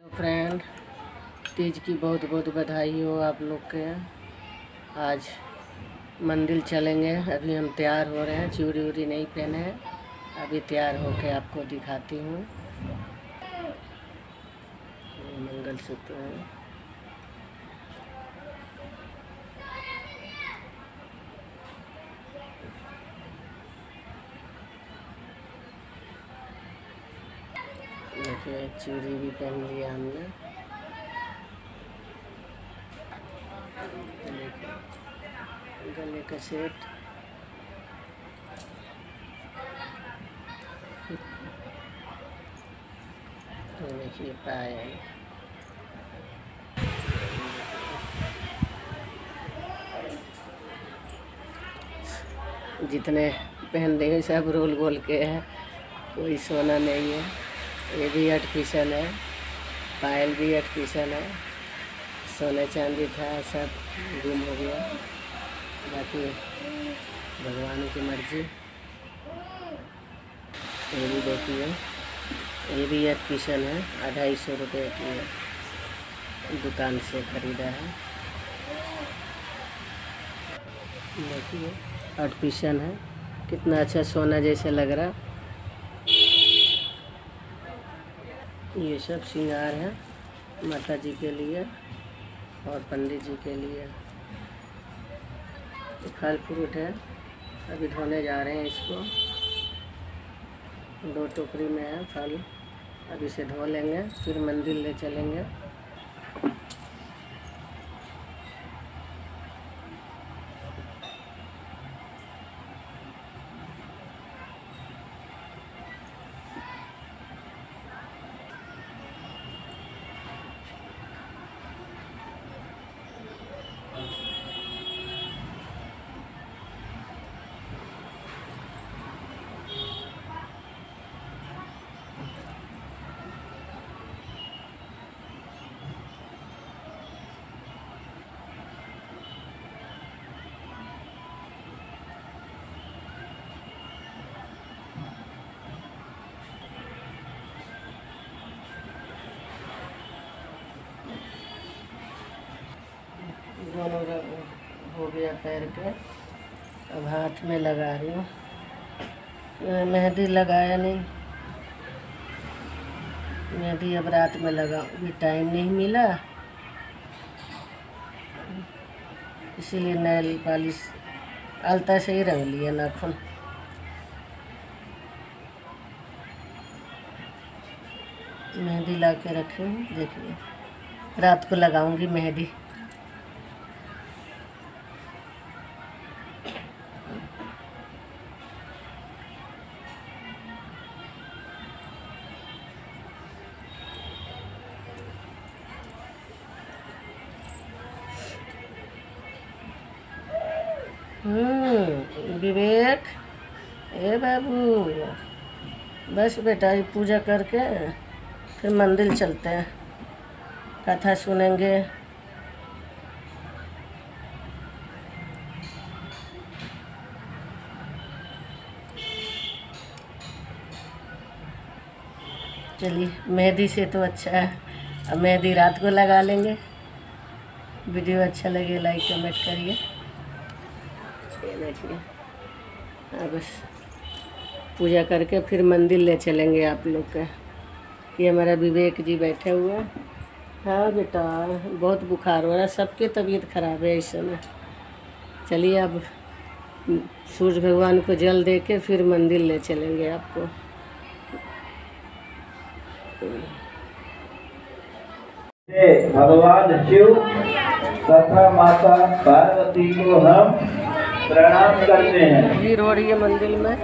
Friend, Teej की बहुत बहुत बधाई हो आप लोग के। आज मंदिर चलेंगे। अभी हम तैयार हो रहे हैं, चूड़ी उड़ी नहीं पहने हैं। अभी तैयार होके आपको दिखाती हूँ। मंगलसूत्र है। देखिए, चूड़ी भी पहन लिया हमने। गले का सेट, देखिए पायल, जितने पहन देंगे सब रोल गोल के हैं, कोई सोना नहीं है। ये भी आर्टिफिशियल है, पायल भी आर्टिफिशियल है। सोने चांदी था, सब गुम हो गया। बाकी भगवान की मर्जी। ये भी देखिए, ये भी आर्टिफिशियल है, 250 रुपये की है, दुकान से खरीदा है। देखिए आर्टिफिशियल है, कितना अच्छा सोना जैसे लग रहा। ये सब श्रृंगार है माता जी के लिए और पंडित जी के लिए। फल फ्रूट है, अभी धोने जा रहे हैं इसको। 2 टोकरी में है फल, अब इसे धो लेंगे, फिर मंदिर ले चलेंगे। दोनों हो गया पैर के, अब हाथ में लगा रही हूँ। मेहंदी लगाया नहीं, मेहंदी अब रात में लगाऊँ, भी टाइम नहीं मिला, इसीलिए नेल पॉलिश आलता से ही रंग लिया नाखून। मेहंदी ला के रखी हूँ, देखिए रात को लगाऊंगी मेहंदी। विवेक, ए बाबू, बस बेटा ये पूजा करके फिर मंदिर चलते हैं, कथा सुनेंगे। चलिए, मेहंदी से तो अच्छा है, अब मेहंदी रात को लगा लेंगे। वीडियो अच्छा लगे लाइक कमेंट करिए। देखिए, हाँ बस पूजा करके फिर मंदिर ले चलेंगे आप लोग का। ये हमारा विवेक जी बैठे हुए हैं। हाँ बेटा, बहुत बुखार हो रहा है, सबके तबीयत खराब है इस समय। चलिए अब सूर्य भगवान को जल दे के फिर मंदिर ले चलेंगे आपको। भगवान शिव तथा माता पार्वती को हम प्रणाम करते हैं। भीड़ हो रही है मंदिर में।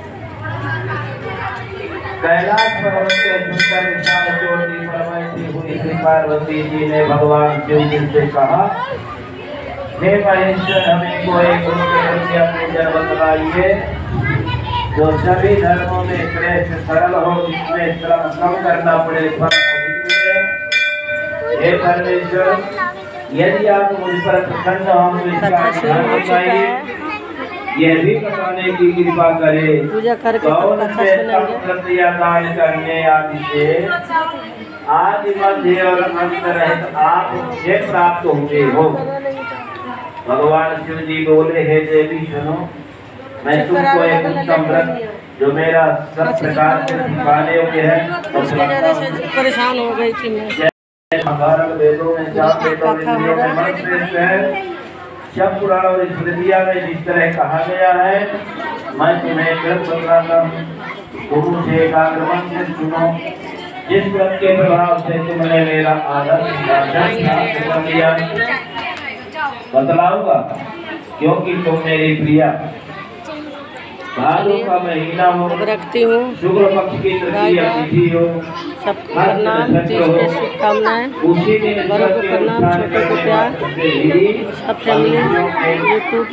कैलाश पर्वत के सुंदर विशाल चोटी पर बैठी हुई श्री पार्वती जी ने भगवान शिव जी से कहा, हे महेश्वर, हमें को एक उनके अपने जन्म बताइए जो सभी धर्मों में श्रेष्ठ सरल हो, जिसमें श्रम कम करना पड़े, फल अधिक मिले। हे परमेश्वर, यदि आप मुझ पर प्रसन्न हो तो इसका ध्यान बताइए, यह भी बताने की कृपा करे। पूजा करके दान करने आदि से आदि मध्य और अंत रहित आप मुझे प्राप्त हुए हो। भगवान शिव जी बोले, हे देवी सुनो, मैं तुमको एक उत्तम व्रत जो मेरा सब प्रकार से सिखाने योग्य है परेशान हो गई थी मैं। वेदों में चार वेदों में श्रेष्ठ है। सब पुराण और स्मृतियां में जिस तरह कहा गया है, मैं तुम्हें व्रत बताता हूँ। गुरु से एकाग्र मन से सुनो। जिस व्रत के प्रभाव से तुमने मेरा आदर्श कर लिया, बतलाऊंगा, क्योंकि तुम मेरी प्रिया। भादों का महीना हो, रखती हूँ, शुक्ल पक्ष की तृतीया तिथि हो, सबको प्रणाम, शुभकामनाएं, बड़ों को प्रणाम, छोटों को प्यार, सब family, YouTube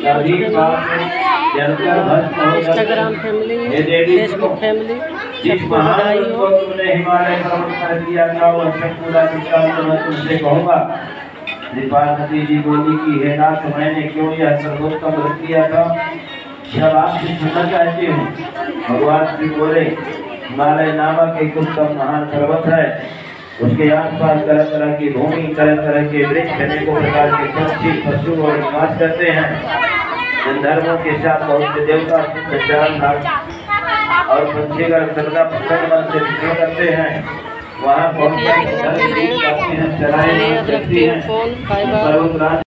Instagram family, Facebook family, सबको बधाई हो। तुमने हिमालय पर्वत कर दिया था, वह सब पूरा दृष्टांत मैं तुमसे कहूँगा। पार्वती जी बोली कि हे नाथ, मैंने क्यों यह सर्वोत्तम व्रत किया था, जब आपसे सुनना चाहती हूँ। भगवान श्री बोले, हिमालय नामक एक उत्तम महान पर्वत है, उसके आसपास तरह तरह की भूमि, तरह तरह के वृक्ष, अनेकों प्रकार के पक्षी, पशु और निवास करते हैं। गंधर्वों के साथ बहुत से देवता और पंछीगण सर्वदा प्रसन्न मन से विचरण करते हैं। वहाँ बहुत सारी